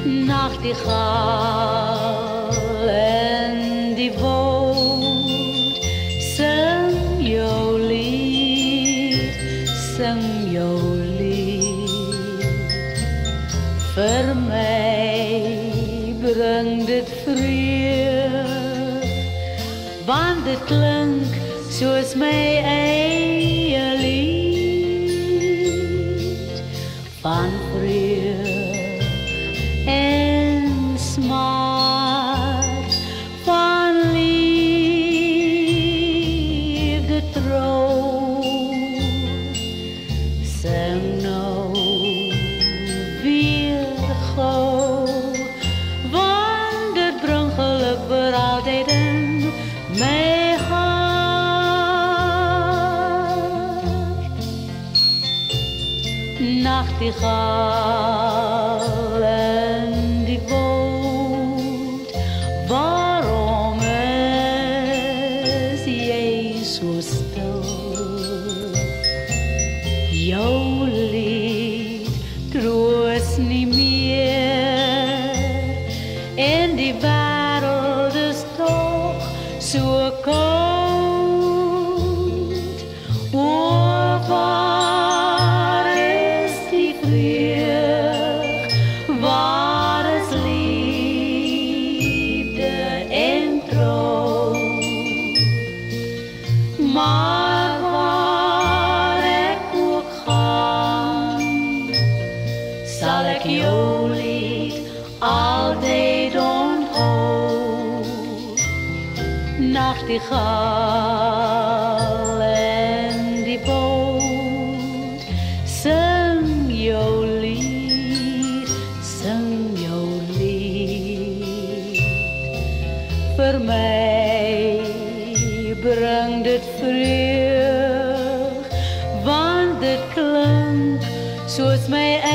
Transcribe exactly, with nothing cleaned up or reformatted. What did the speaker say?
Nachtegaal in die woud, sing jou lied, sing jou lied. Vir my bring dit vrede, want dit klink soos my eie lied van vrede en smart, van liefde trouw. Sing nou weer gauw, want dit bring geluk vir altyd in my hart. Nachtegaal in die woud, waarom is jy so stil? Jou lied troos nie meer, en die wêreld is toch so koud. O, waar is die vreug, waar is liefde en trouw? Maar waar ek ook gaan, sal ek jou lied altyd onthou. Nachtegaal in die boot, sing jou lied, sing jou lied. Vir my bring dit vrede, want dit klink soos my